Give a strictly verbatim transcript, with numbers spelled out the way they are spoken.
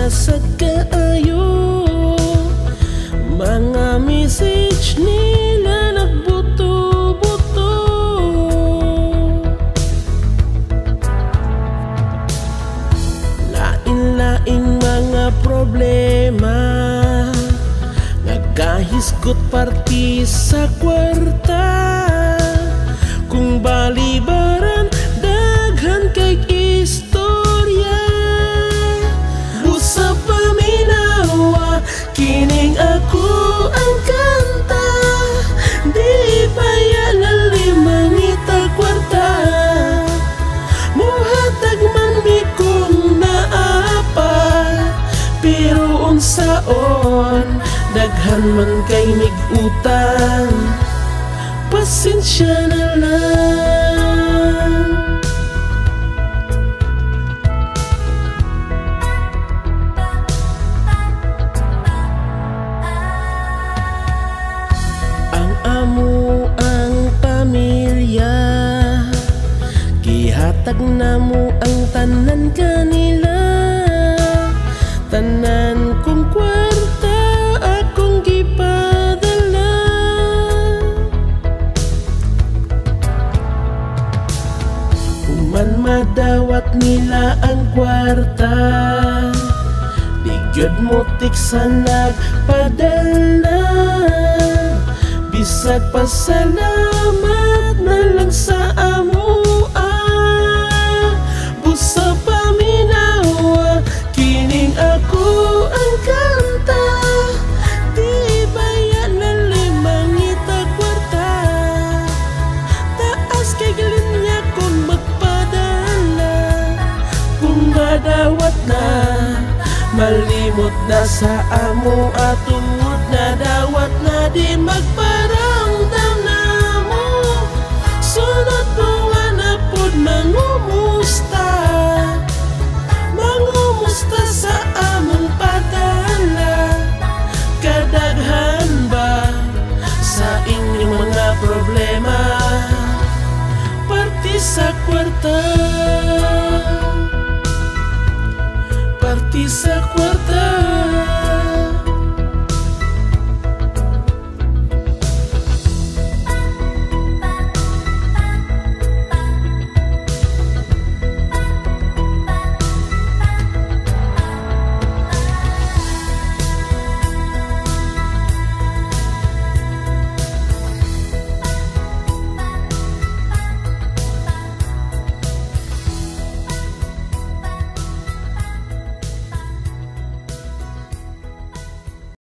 basag kaayo. Mga message nila nagbuto-buto. Lain-laing mga problema, nagahisgot parti sa kwarta. Kung balibaran daghan kay istorya, busa paminawa kining ako ang kanta. Di baya lalimangita kwarta, muhatag man mi kung naapa. Pero unsaon daghan man kay mig-utang, pasensya na lang. Ang amo ang pamilya, gihatag na mo ang tanan kanila. Tanan kong kwarta akong gipadala. Human madawat nila ang kwarta, di gyud mo tiksa nagpadala. Bisag pasalamat na lang sa amoa. Busa paminawa kining ako ang kanta. Di baya na limangita kwarta, taas kay linya kung magpadala. Kung madawat na, malimot na sa amo at tungod na dawat na di magpadala.